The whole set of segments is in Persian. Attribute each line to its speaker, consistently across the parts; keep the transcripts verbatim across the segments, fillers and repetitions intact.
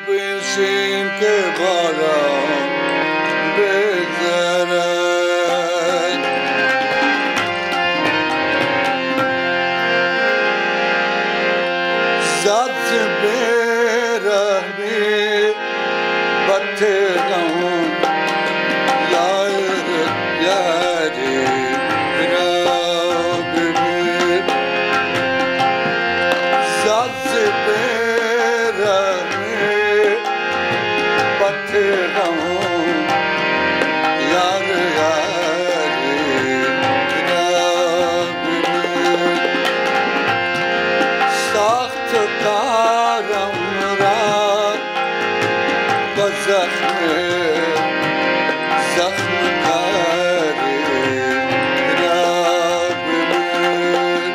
Speaker 1: بشین که باران بگذرد زد برهنی بطرم یار یاری را ببین زد برهنی بطرم یار یاری را ببین ساخت کارم را با زخم زخم کاری را ببین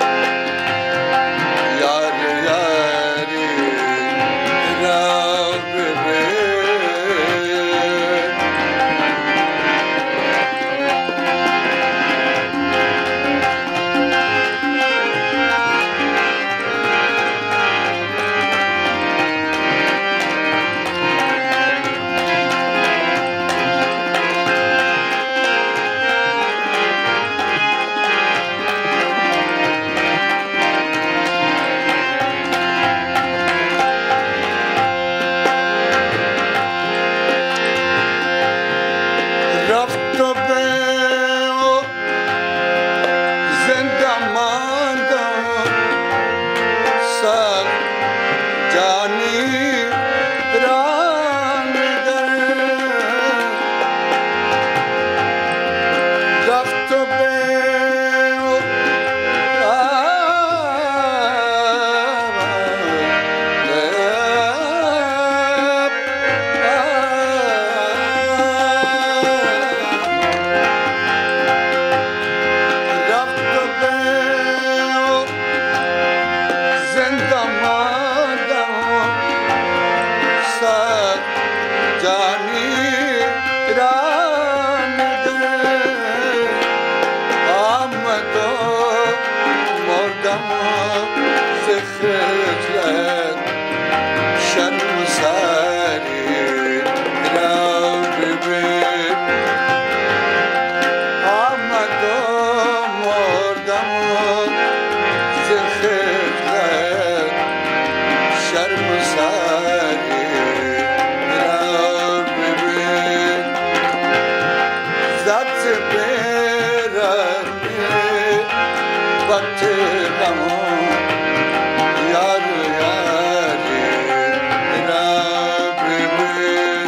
Speaker 1: یار یاری را ببین رفت و به زنده ماندم سر جانی رانده رفت و به جانی رانده آمد و مردم ز خجلت شرمساری را ببین آمد و مردم ز خجلت شرمساری بطرم یار یاری را ببین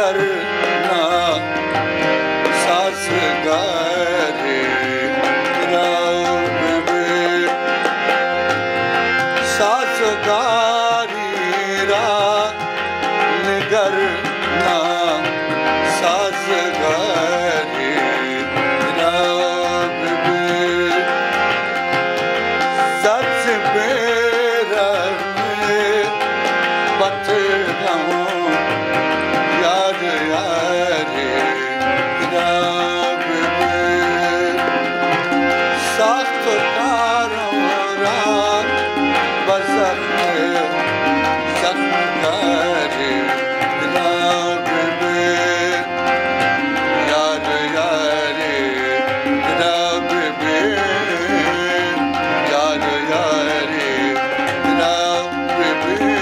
Speaker 1: نگر نه سازگاری را ببین سازگاری را نگر نه سازگاری را ببین ساز بیرمی بطنم یاد یاری را ببین ساخت کارم را با زخم زخمکاری را ببین یاد یاری را ببین یاد یاری را ببین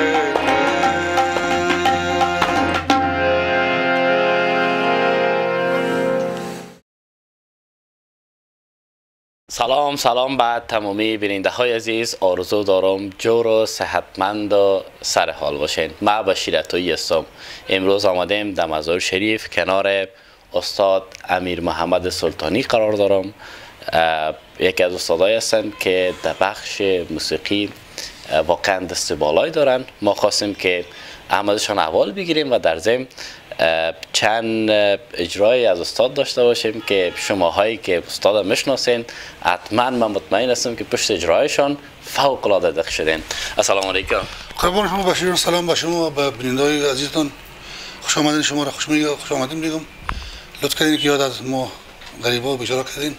Speaker 2: سلام سلام بعد تمامی بیننده های عزیز، آرزو دارم جور و صحتمند و سر حال باشین. من بشیر عطایی هستم. امروز آمدیم در مزار شریف کنار استاد امیر محمد سلطانی قرار دارم. یکی از استادایی هستند که در بخش موسیقی واقعا دست بالایی دارن. ما خواستیم که احمدشان احوال بگیریم و در ضمن چند اجرای از استاد داشته باشیم که شماهایی که استاد میشناسین حتما من مطمئن هستم که پشت اجرایشان فوق العاده دق شدین. السلام علیکم.
Speaker 3: قربان شما باشید. سلام با شما و به بیننده‌های عزیزتان. خوش آمدین. شما را خوش میگم. خوش آمدیم میگم. لطف کردین که یاد از ما غریبا و بیچاره کردین.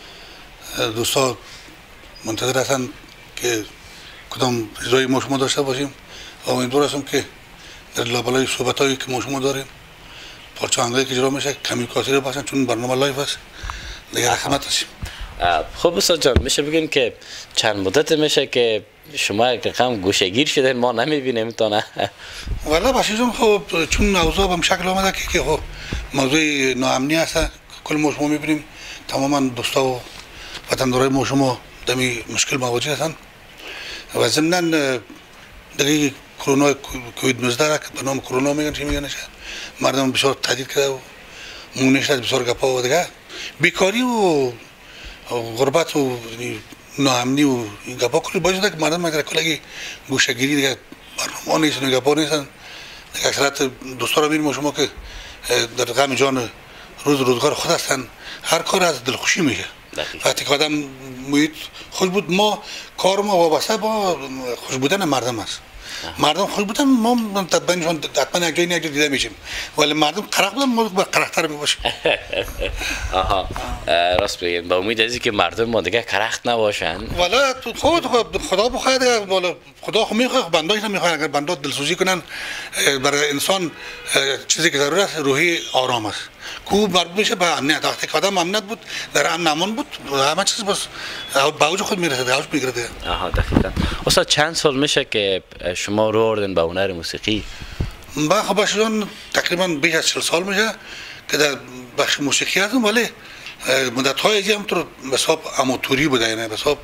Speaker 3: دوستا منتظر هستن که کدام اجرای ما شما داشته باشیم و امیدوار هستم که در لابلای صحبتایی که ما شما داریم پارچه آهنگایی که اجرا میشه کمی کاسری باشن، چون برنامه لایف است. دیگه رحمت هستیم.
Speaker 2: خب استاد جان، میشه بگین که چند مدت میشه که شما یک رقم گوشه‌گیر شدین ما نمیبینیم تا نه؟
Speaker 3: والا باشی جان، خب چون موضوع به شکل آمده که که خب موضوع ناامنی است، کل ما شما میبینیم تماما دوستا و وطندارای ما شما دمی مشکل مواجه هستن و ضمناً دیگه کرونا کووید نوزده که به نام کرونا میگن چی میگنش، مردم بسیار تهدید کرده و مونیش از بسیار گپا و دیگه بیکاری و غربت و ناامنی و این گپا کلی باعث شده که مردم اگر کلگی گوشه‌گیری دیگه برنامه نیست و گپا نیستن. دیگه اکثریت دوستا رو میبینیم ما شما که در غم جان روز روزگار خود هستن، هر کار از دلخوشی میشه. وقتی که آدم محیط خوش بود، ما کار ما وابسته با خوش بودن مردم است. مردم خوش بودن ما بینشان حتما یک جایی یک جا دیده میشیم، ولی مردم قرق بودن ما با قرق‌تر میباشیم.
Speaker 2: آها راست بگید، با امید از که مردم ما دیگه قرق نباشن.
Speaker 3: والا خود خدا بخواد، والا خدا خو میخواد، بنداش نمیخواد. اگر بندا دلسوزی کنن برای انسان چیزی که ضرورت است روحی آرام است. کو مربوط میشه به امنیت. وقتی که آدم امنیت بود، در امن امان بود، همه چیز بس به اوج خود میرسه، اوج میگیره.
Speaker 2: آها دقیقاً. استاد چند سال میشه که شما رو آوردین به هنر موسیقی؟
Speaker 3: من خب باشون تقریبا بیش از چهل سال میشه که در بخش موسیقی هستم، ولی مدت های دیگه همونطور به حساب اماتوری بوده، یعنی به حساب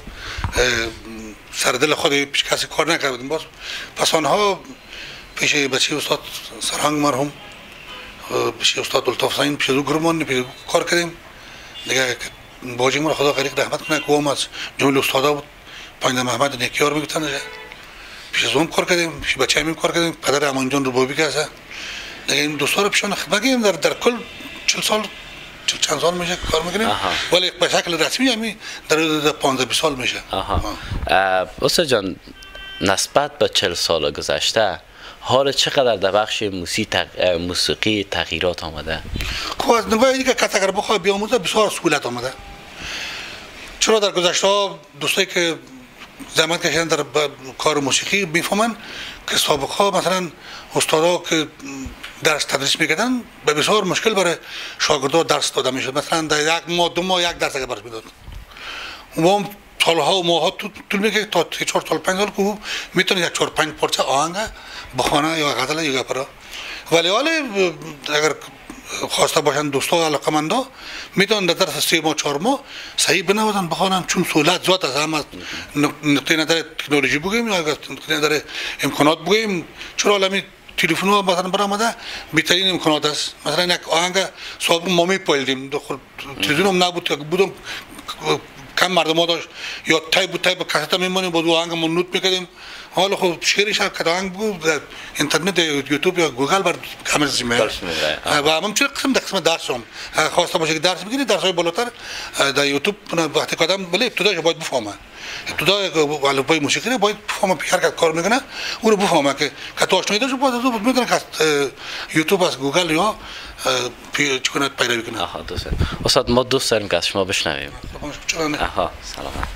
Speaker 3: سر دل خود پیش کسی کار نکردیم. باز پس آنها پیش بچه استاد سرهنگ مرحوم، پیش استاد الطاف حسین، پیش دو گرومان پیش کار کردیم دیگه. باجی ما خدا غریق رحمت کنه که هم از جمله استادا بود، پایینده محمد نیکیار میگفتن. پیش از اون کار کردیم، پیش بچه همین کار کردیم، پدر امان جان ربابی که هست دیگه. این دوستا رو پیشان بگیم در در کل چهل سال چهل چند سال میشه کار میکنیم، ولی به شکل رسمی همین در پانزده بیست سال میشه.
Speaker 2: آها. استاد جان، نسبت به چهل سال گذشته حال چقدر در بخش موسیقی تغییرات آمده؟
Speaker 3: خب از نوعی که کس اگر بخواه بیاموزه بسیار سهولت آمده. چرا در گذشته ها دوستایی که زحمت کشیدن در کار موسیقی میفهمن که سابقا مثلا استادا که درس تدریس میکردن به بسیار مشکل برای شاگردا درس داده میشد. مثلا در یک ماه دو ماه یک درس اگر برش میداد، و سالها و ماها طول میکشه تا چهار سال پنج سال که میتونه یک چهار پنج پارچه آهنگ بخونه یا غزل یا گپرا. ولی حالا اگر خواسته باشن دوستا علاقمندا میتونن در درس سه ماه چهار ماه صحیح بنوازن بخوانن، چون سهولت زیاد است. هم از نقطه نظر تکنولوژی بگیم یا از نقطه نظر امکانات بگیم، چرا الان تلفن ها مثلا برآمده بهترین امکانات است مثلا یک آهنگ سابق ما میپاییدیم تلویزیون هم نبود که بودم کم مردم ها داشت یا تای بود تای با کاست میمونیم با دو آهنگ ما نوت میکردیم حالا خب شعرش هم که آهنگ بود در اینترنت یوتیوب یا گوگل بر همه چیز میاد و هم چه قسم در قسم درس هم خواسته باشه که درس بگیرید درس های بالاتر در یوتیوب وقتی قدم بله ابتدایش باید بفهمه ابتدای الفبای موسیقی باید بفهمه هر کس کار میکنه اون رو بفهمه که که تو آشنایی داشته باید از اون میتونه که یوتیوب از گوگل یا پی چیکونه پیدا کنه.
Speaker 2: آها دوست استاد ما دوست داریم که از شما بشنویم. آها سلام.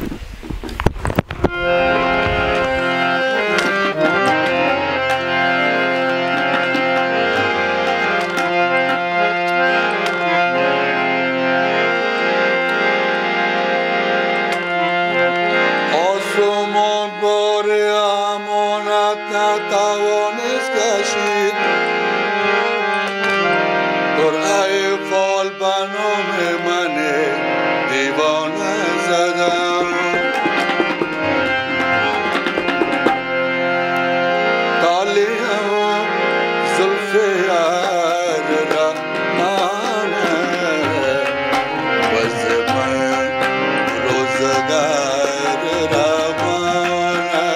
Speaker 1: نتوانست کشید قرعه فال به نام من دیوانه زدم تالیم زلف یار رحمانه وز من روزگار روانه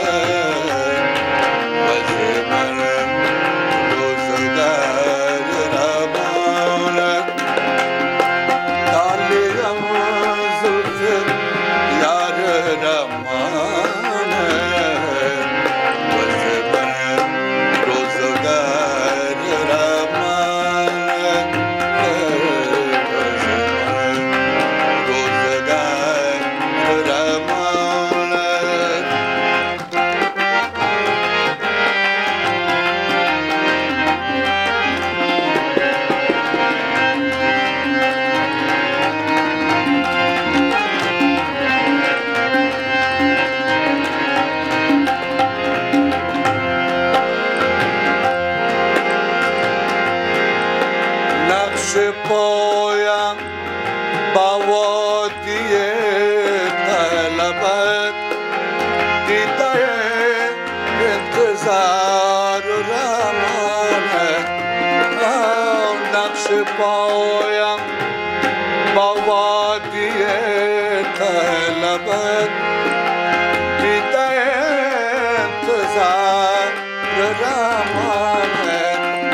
Speaker 1: پایم با وادی طلبت دیده انتظار رمانه نقش پایم با وادی طلبت دیده انتظار رمانه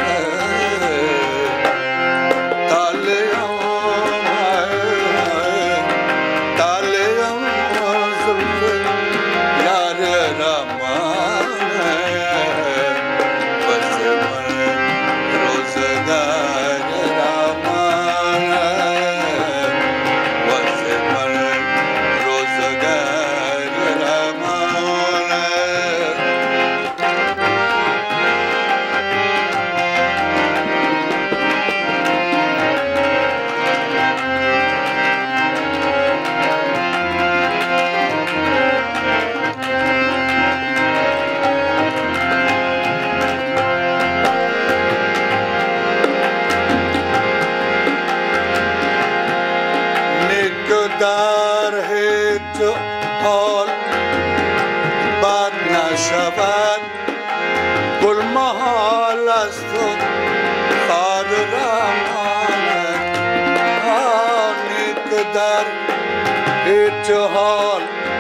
Speaker 1: در هیچ حال بد نشود گل محال است و خار رمانه آنی که در هیچ حال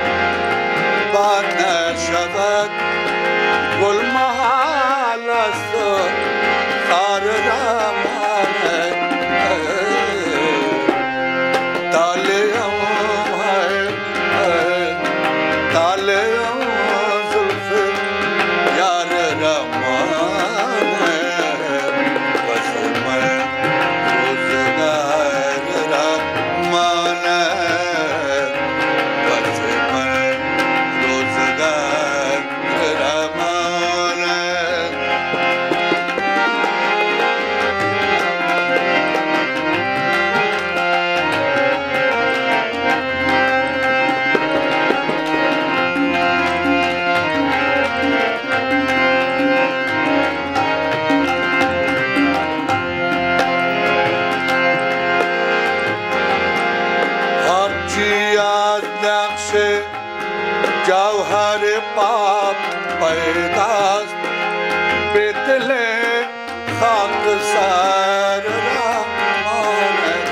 Speaker 1: بد نشود گل محال است و خار رمانه جوهر پاک پیداست به دل خاک سر رحمانت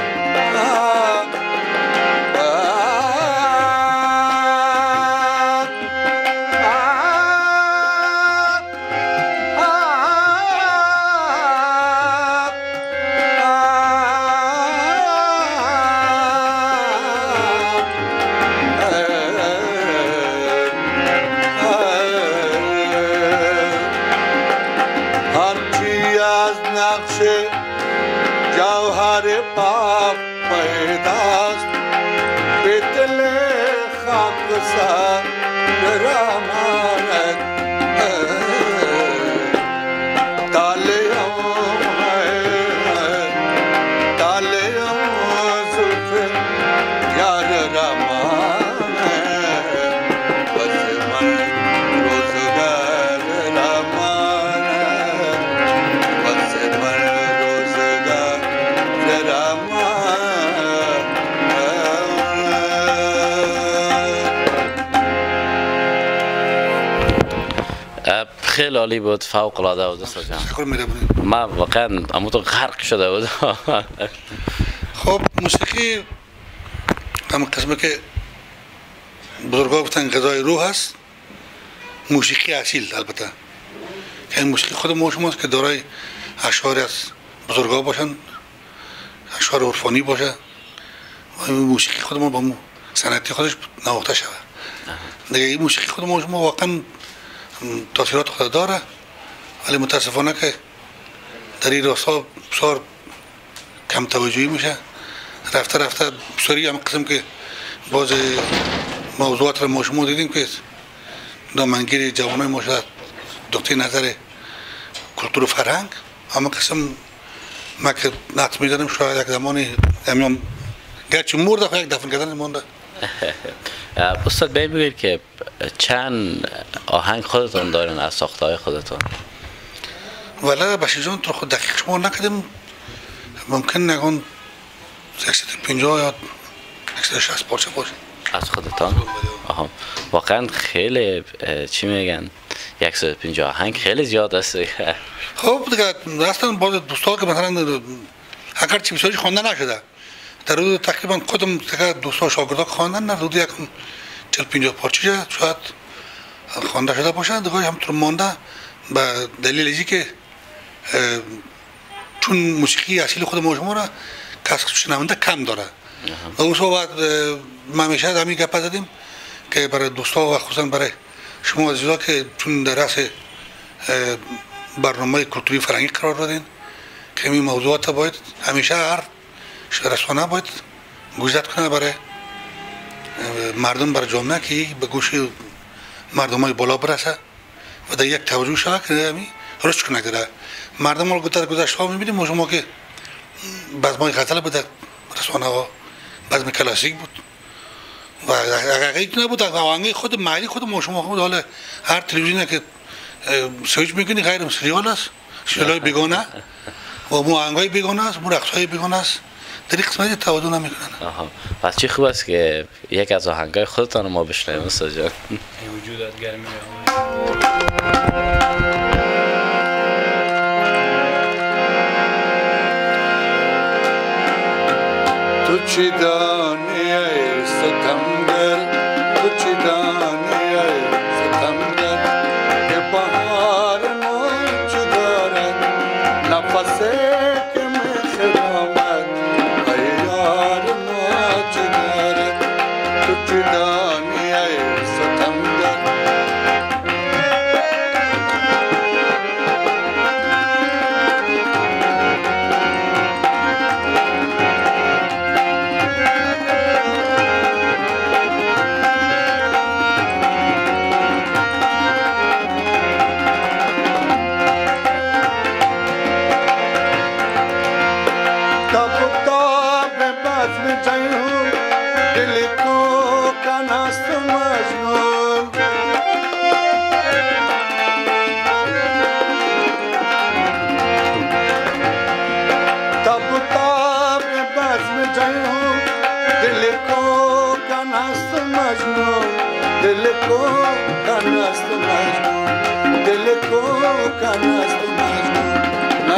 Speaker 1: جوهر پاک پیداست به دل خاک سر رحمانت تالیم تالیم زلف یار رحمانت بس من روزگار رحمانت بس من
Speaker 2: خیلی عالی بود، فوق العاده بود استاد جان.
Speaker 3: شکر می‌کنم.
Speaker 2: من واقعا اما تو غرق شده بود.
Speaker 3: خب موسیقی هم قسمه که بزرگا گفتن غذای روح است، موسیقی اصیل البته که این موسیقی خود ما شماست که دارای اشعار از بزرگا باشن، اشعار عرفانی باشه و این موسیقی خود ما با مو سنتی خودش نواخته شود. دیگه این موسیقی خود ما شما واقعا تاثیرات خود داره، ولی متاسفانه که در این راستا بسیار کم توجهی میشه. رفته رفته بسیاری هم قسم که باز موضوعات را ما شما دیدیم که دامنگیر جوانای ما شده دکتر نظر کلتور و فرهنگ، اما قسم ما که نقد میدادم شاید یک زمانی همیان گرچه مرده خواهی یک دفن کردن مونده.
Speaker 2: استاد بهم بگید که چند آهنگ خودتون دارین از ساخته های خودتون؟
Speaker 3: ولی بشیر جان تو خود دقیق شما نکردیم، ممکن نگون صد و پنجاه یا صد و شصت پارچه باشه
Speaker 2: از خودتان؟ آها واقعا خیلی چی میگن صد و پنجاه آهنگ خیلی زیاد است.
Speaker 3: خب دیگه اصلا باز دوستا که مثلا اگر چی بسیاری خوانده نشده در حدود تقریبا خودم دوستا شاگردا خواندن در حدود یک چهل پنجاه پارچه شاید خوانده شده باشه. دیگه همطور مانده به دلیل ازی که چون موسیقی اصیل خود ما شما را کس شنونده کم داره و اون صحبت ما همیشه همین گپ زدیم که برای دوستا و خصوصا برای شما عزیزا که چون در رأس برنامه کلتوری فرهنگی قرار دادین که این موضوعات باید همیشه هر رسانه باید گوشزد کنه برای مردم، برای جامعه که به گوش مردم های بالا برسه و در یک توجه شده که همی رشد کنه. داره مردم ها در گذشته ها میبینیم ما شما که بزمای غزل بود در رسانه ها، بزم کلاسیک بود و اگه نبود از آهنگی خود محلی خود ما شما خود حالا هر تلویزیون که سویچ میکنی غیر سریال است، سریال های بیگانه و مو آهنگای بیگانه است، مو رقصهای بیگانه است، در این قسمت توجه نمیکنن.
Speaker 2: آها پس چی خوب است که یک از آهنگای خودتان ما بشنویم استاد جان.
Speaker 4: وجودت گرمی
Speaker 1: تو چی دانی ای ستمگر، تو چی دانی ای ستمگر که بهار ما چی دارد نفسه که مثل آمد ای یار ما چی دارد. تو چی دانی ای ستمگر दिल को कनस्त मजनून दिल को कनस्त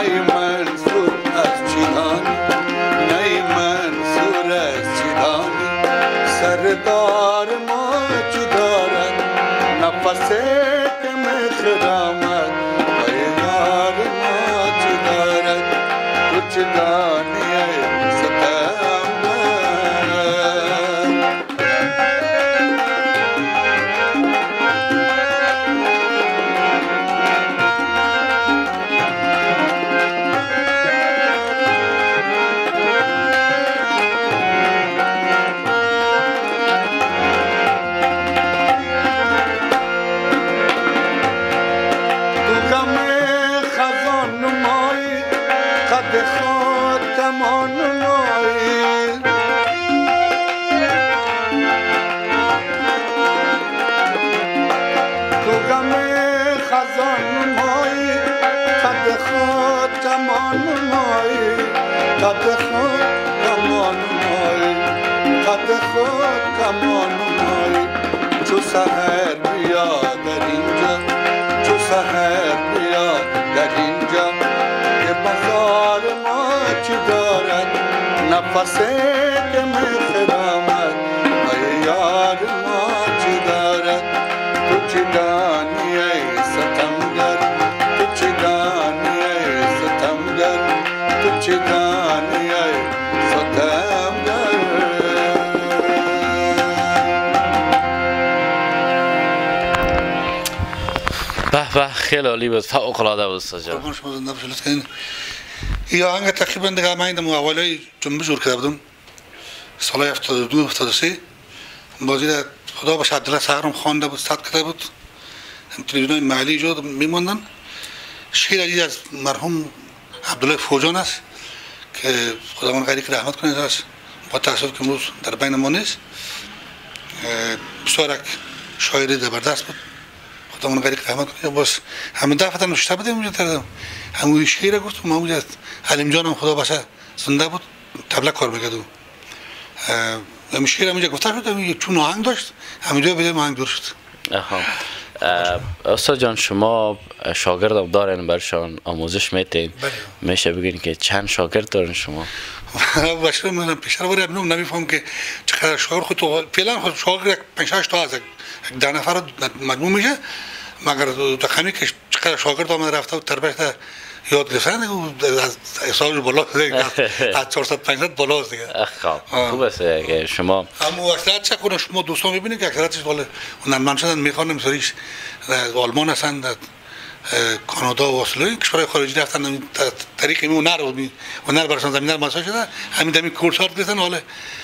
Speaker 1: نی منصور از چی دانی نی منصور از چی دانی سردار ما چی دارد نفسه که مخرامد ای یار ما چی دارد تو چی دانی ای ستمگر چو سحر بیا در اینجا چو سحر بیا در اینجا که بازار ما چی دارد نفسه که میخرامد ای یار ما چی دارد تو چی دانی ای ستمگر تو چی دانی ای ستمگر تو چی دانی ای ستمگر
Speaker 2: به به خیلی عالی بود فوق العاده بود استاد جان.
Speaker 3: قربان شما زنده باشید لطفاً. این یا آهنگ تقریبا دیگه من دم اولای جنبش جور کرده بودم سال هفتاد و دو هفتاد و سه بازی در خدا باشه عبدالله سهرم خوانده بود ثبت کرده بود تلویزیون محلی اینجا میموندن شعر عزیز از مرحوم عبدالله فوجان است که خداوند غریق رحمت کنه ازش با تاسف که امروز در بین ما نیست بسیار شاعر زبردست بود خداوند غریق رحمت کنه باز همین دفعه نوشته بودیم اونجا تردم همون شعر گفتم ما اونجا حلیم جانم خدا باشه زنده بود طبله کار میکرد همین شعر همونجا گفته شد چون آهنگ داشت همینجا بده آهنگ دور شد.
Speaker 2: استاد جان شما شاگرد دارین برشان آموزش میتین میشه بگین که چند شاگرد دارین شما؟
Speaker 3: باشه من پیشتر باید ابنم نمیفهم که چقدر شاگرد خود تو فعلا خود شاگرد پنج شش تا از ده نفر مجموع میشه مگر تخمی که چقدر شاگرد آمده رفته و تربیت یاد گرفتن از حسابش بالا از چهارصد پانصد بالا است دیگه.
Speaker 2: خب خوب است که شما
Speaker 3: اما اکثریت چه کنه شما دوستان میبینید که اکثریتش والا هنرمند شدن میخوان سریش از آلمان هستن در کانادا و اصلا کشورهای خارجی رفتن طریق می هنر و هنر برشان زمینه مساج شده همین دمی کورس ها گرفتن حالا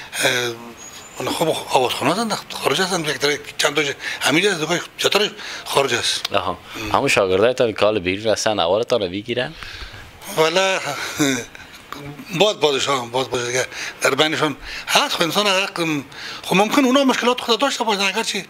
Speaker 3: اون خوب آوازخوان هستن خارج هستن چند تاش همینجا از دوباره چطور خارج است.
Speaker 2: آها همون شاگردای تا کال بیرون هستن اولتون رو میگیرن؟
Speaker 3: والا باز بازشان باز باز دیگه در بینشان هست خب انسان خب ممکن اونا مشکلات خود داشته باشن اگرچه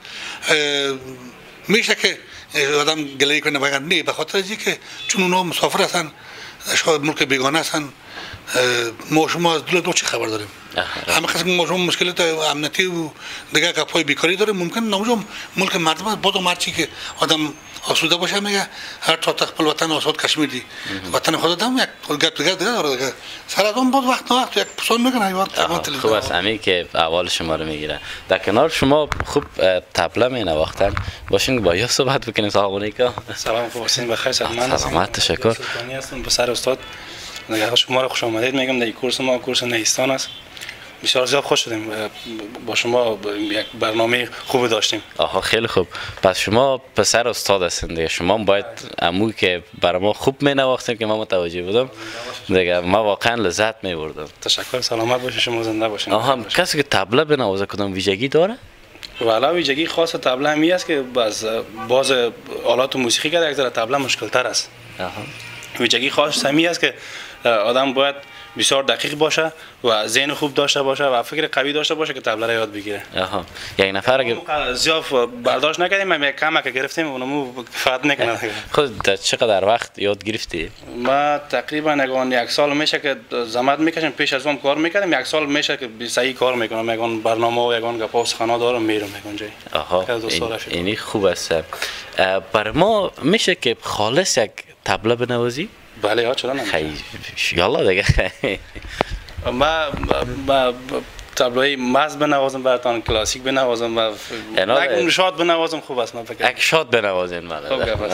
Speaker 3: میشه که آدم گله‌ای کنه بگن نه به خاطر اینکه که چون اونا مسافر هستن شاید ملک بیگانه هستن ما شما از دولت چی خبر داریم همه قسم ما شما مشکلات امنیتی و دیگه گپ‌های بیکاری داریم ممکن نموجم ملک مردم است بازم هرچی که آدم آسوده باشه میگه هر تا تخپل وطن آسود کشمیری وطن خود آدم یک گپ دیگه دیگه داره دیگه سر از اون باز وقت نه وقت یک پسون میکنه ایوان
Speaker 2: خوب است همین که اول شما رو میگیره در کنار شما خوب طبله مینواختن باشین با یا صحبت بکنیم. سلام علیکم.
Speaker 4: سلام خوب هستین بخیر سلامت
Speaker 2: سلامت تشکر.
Speaker 4: سلطانی هستم پسر استاد نگاه شما رو خوش آمدید میگم در کورس ما کورس نیستان است بسیار زیاد خوش شدیم با شما یک برنامه خوب داشتیم.
Speaker 2: آها خیلی خوب پس شما پسر استاد هستین دیگه شما باید عمو که برای ما خوب می نواختیم که ما متوجه بودم دیگه ما واقعا لذت می بردم.
Speaker 4: تشکر سلامت باشید شما زنده باشین.
Speaker 2: آها کسی که طبله بنوازه کدام ویژگی داره؟
Speaker 4: والا ویژگی خاص طبله همی است که باز باز آلات موسیقی که یک ذره طبله مشکل تر است. آها ویژگی خاص همی است که آدم باید بسیار دقیق باشه و ذهن خوب داشته باشه و فکر قوی داشته باشه که طبله را یاد بگیره. آها یک نفر اگه زیاد برداشت نکردیم ما یک کم که گرفتیم اونمو فقط نکنه.
Speaker 2: خود چقدر وقت یاد گرفتی؟
Speaker 4: ما تقریبا اگه یک سال میشه که زحمت میکشم پیش از اون کار میکردم یک سال میشه که صحیح کار میکنم یگان برنامه و یگان گپا و سخنا دارم میرم یگان جای.
Speaker 2: آها اینی خوب است. بر ما میشه که خالص یک طبله بنوازی؟
Speaker 4: بله ها چرا نمیشه
Speaker 2: خیلی یالا دیگه
Speaker 4: ما ما تابلوی ماز بنوازم براتون کلاسیک بنوازم و یک شاد بنوازم خوب است من فکر
Speaker 2: یک شاد بنوازین من
Speaker 4: خوب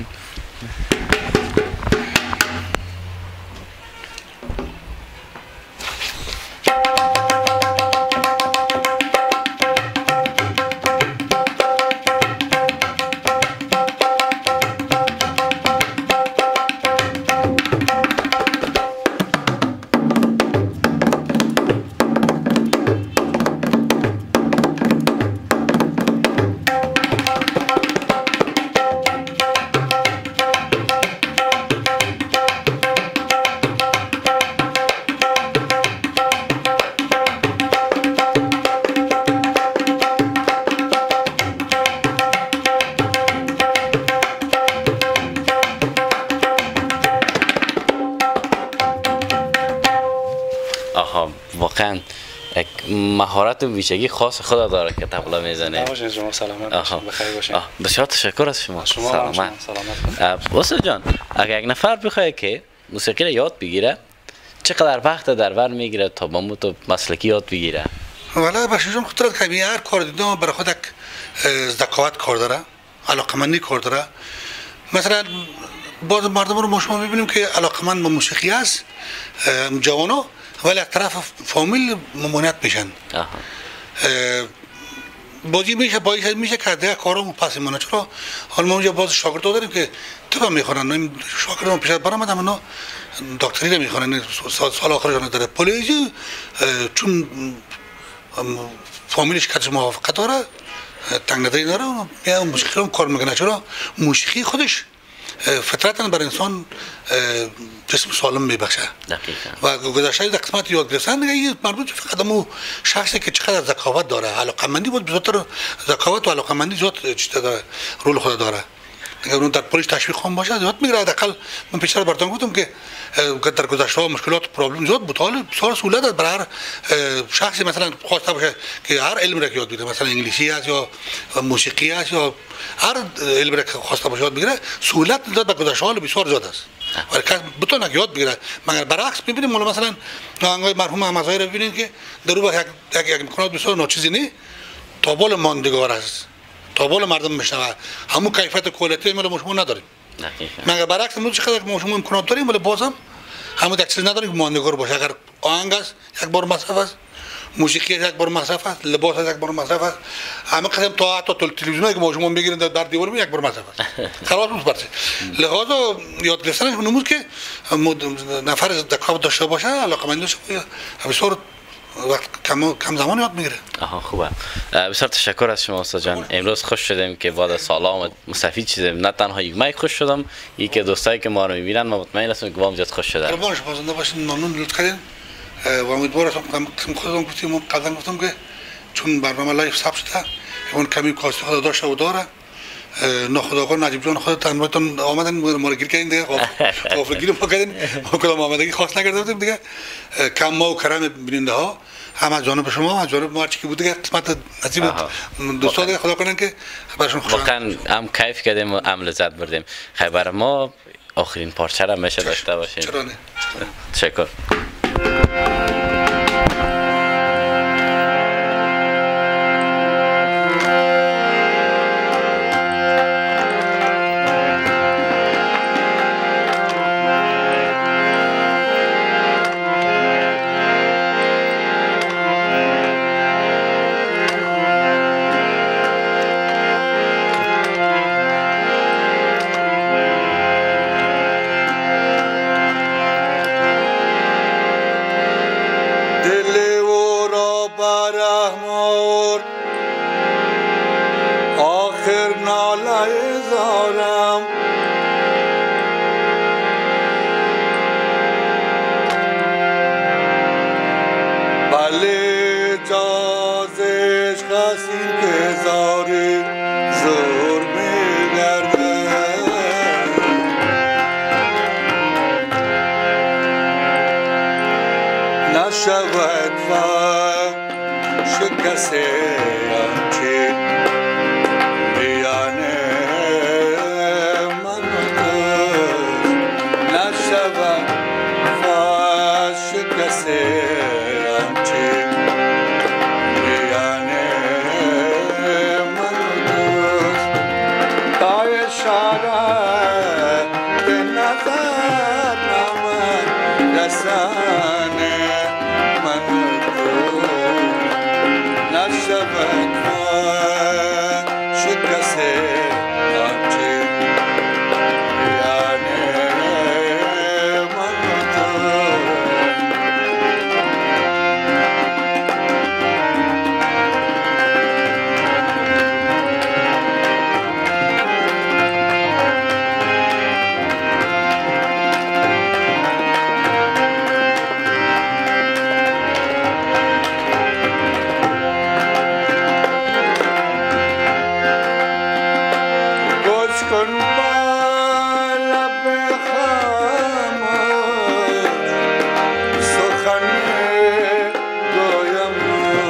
Speaker 2: واقعا یک مهارت و ویژگی خاص خدا داره که طبله میزنه.
Speaker 4: باشین شما سلامت باشین بخیر باشین.
Speaker 2: بسیار تشکر از شما.
Speaker 4: شما
Speaker 2: سلامت.
Speaker 4: سلامت.
Speaker 2: استاد جان اگر یک نفر بخواد که موسیقی را یاد بگیره چقدر وقت در بر میگیره تا با تو مسلکی یاد بگیره؟
Speaker 3: والا باشین شما خودت که هر کار دیدم برای خود یک ذکاوت کار داره، علاقمندی کار داره. مثلا بعض مردم رو ما شما میبینیم که علاقمند به موسیقی است جوانا ولی از طرف فامیل ممانعت میشن. بازی میشه باید میشه که دیگه کارامو پس میمونه. چرا حالا ما اونجا باز شاگردا داریم که تو میخونن شاگردان پیش برام آدم اونا دکتری رو میخونن سال, سال آخرشون داره پلیزی چون فامیلش کارش موافقت داره تنگ نظری داره میاد موسیقی رو کار میکنه. چرا موسیقی خودش فطرتاً بر انسان جسم سالم میبخشه و گذشته در قسمت یاد گرفتن دیگه مربوط فقط همون شخصی که چقدر ذکاوت داره علاقمندی بود بزرگتر ذکاوت و علاقمندی زیاد چیز داره رول خود داره دیگه اون در پلیس تشویق خام باشه زیاد میگیره. حداقل من پیشتر براتون گفتم که در گذشته مشکلات و پرابلم زیاد بود حالا بسیار سهولت داد برای هر شخصی مثلا خواسته باشه که هر علم را یاد بگیره مثلا انگلیسی است یا موسیقی است یا هر علم را خواسته باشه یاد بگیره سهولت داد به گذشته حال بسیار زیاد است ولی کس بتونه یاد بگیره. مگر برعکس میبینیم مثلا آهنگای مرحوم احمدزایی رو ببینید که در رو یک یک میکنات بسیار ناچیزی نی تابال ماندگار است تابال مردم میشنوه همون کیفیت کوالیتی مال شما نداریم. مگر برعکس ما چقدر ما شما امکانات داریم ولی بازم همون یک چیز نداریم که ماندگار باشه. اگر آهنگ است یک بار مصرف است موسیقی یک بار مصرف است لباس یک بار مصرف است همه قسم تا حتی تلویزیونی که ما شما میگیرید در دیوار یک بار مصرف است خلاص بود برسه. لذا یاد گرفتنش نمود که نفر ذکاوت داشته باشه علاقه‌مند باشه بسیار وقت کم کم زمان یاد میگیره.
Speaker 2: آها خوبه. بسیار تشکر از شما استاد جان. امروز خوش شدیم که بعد از سال آمد مستفید شدیم. نه تنها یک من خوش شدم یکی دوستایی که ما رو میبینن ما مطمئن هستم که با هم زیاد خوش شدن.
Speaker 3: قربان شما زنده باشین ممنون لطف کردین و امیدوارم که خودم گفتم قدم گفتم که چون برنامه لایو ثبت شده اون کمی کاستی خدا داشته و داره ناخودآگاه نجیب جان خودت تنبایتون آمدن ما رو گیر کردین دیگه غافلگیر ما کردین ما کدام آمدگی خاص نکرده بودیم دیگه کم ما و کرم بیننده ها هم از جانب شما از جانب ما چی که بود دیگه قسمت نصیب دوستا دیگه خدا کنن که برشون خوشحال
Speaker 2: واقعا هم کیف کردیم و هم لذت بردیم. خبر ما آخرین پارچه را میشه داشته باشیم.
Speaker 3: چرا نه
Speaker 2: تشکر.
Speaker 1: نشود و شکست آنچه میان من و تو اشارت نظر نامد رسانه من تو نشود شکست آنچه یعنی من تو کن با لب خاموش سخن گویم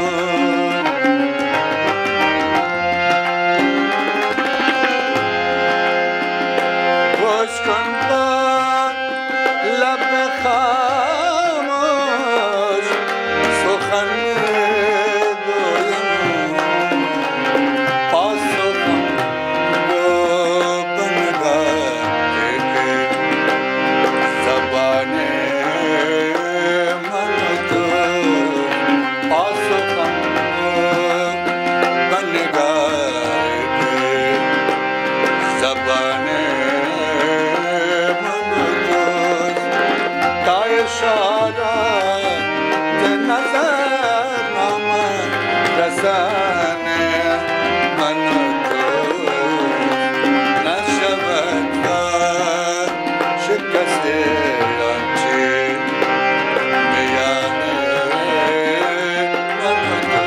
Speaker 1: گوش کن با لب خاموش سخن گویم پاسخ من تو نشود شکست آنچه میانه من تو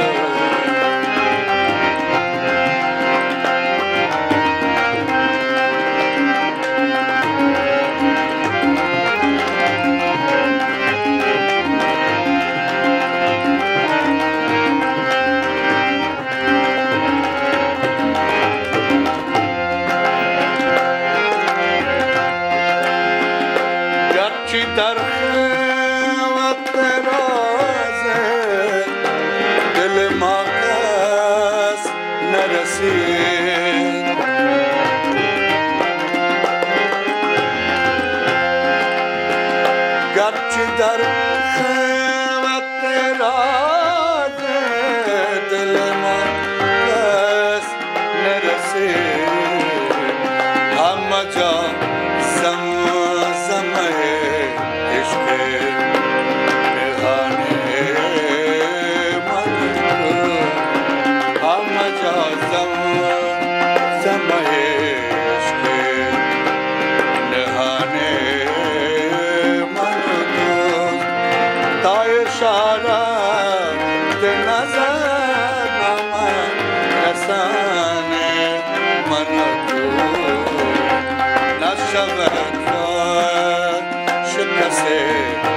Speaker 1: گرچه در خلوت راز دل ما کس نرسید گرچه در خلوت راز دل ما کس نرسید همه جا زمزمه عشق نهانه من تو همه جا زمزمه عشق نهانه من تو تا اشارت نظر نامد رسانه من تو نشود شکست